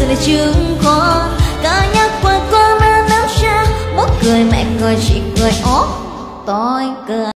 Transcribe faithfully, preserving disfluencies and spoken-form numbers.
sự là chứng khoán. Cả nhắc qua qua mà nắm xa, bố cười mẹ cười chị cười ố tôi cười.